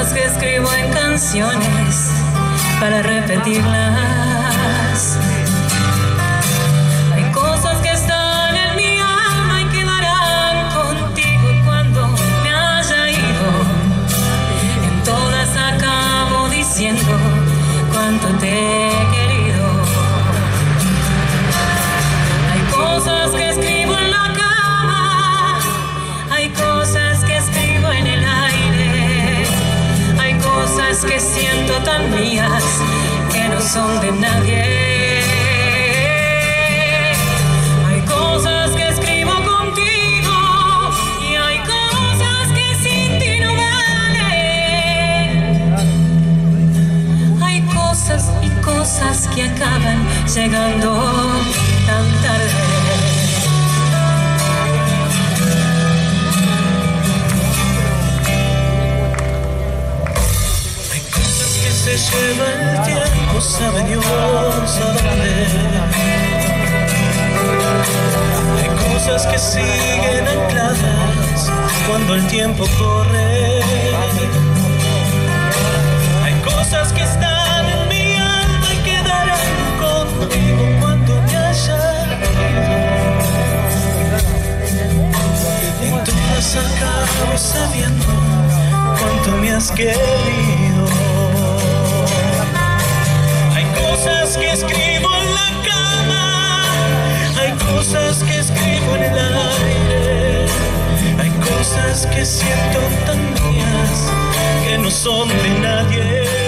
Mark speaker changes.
Speaker 1: cosas que escribo en canciones para repetirlas. Hay cosas que están en mi alma y quedarán contigo cuando me haya ido. En todas acabo diciendo cuánto te he querido. Hay cosas que escribo en la cama, hay cosas que escribo en el aire, hay cosas que siento tan mías que no son de nadie. Hay cosas que escribo contigo y hay cosas que sin ti no valen. Hay cosas y cosas que acaban llegando tan tarde.
Speaker 2: Se lleva el tiempo, sabe Dios a dónde. Hay cosas que siguen ancladas cuando el tiempo corre. Hay cosas que están en mi alma y quedarán contigo cuando me haya ido. En todas acabo sabiendo cuánto me has querido. Cosas que escribo en la cama, hay cosas que escribo en el aire, hay cosas que siento tan mías que no son de nadie.